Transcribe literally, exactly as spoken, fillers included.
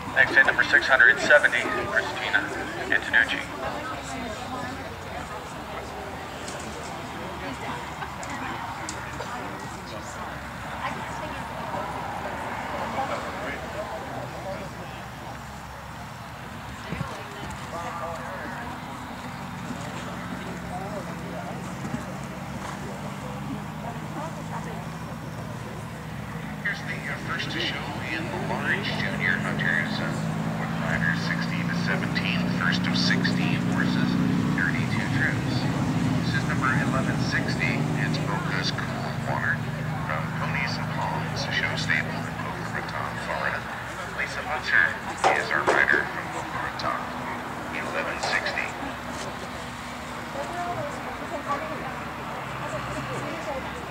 Next hit number six hundred seventy, Christina Antonucci. Here's the uh, first to show in the large junior hunters uh, with riders sixteen to seventeen, first of sixteen horses, thirty-two trips. This is number eleven sixty. It's Boca's Cool Water from Ponies and Palms Show Stable in Boca Raton, Florida. Lisa Hunter is our rider from Boca Raton, eleven sixty. Thank you.